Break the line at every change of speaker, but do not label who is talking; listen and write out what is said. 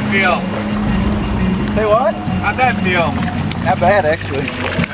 feel?
Say what?
How'd that feel?
Not bad, actually.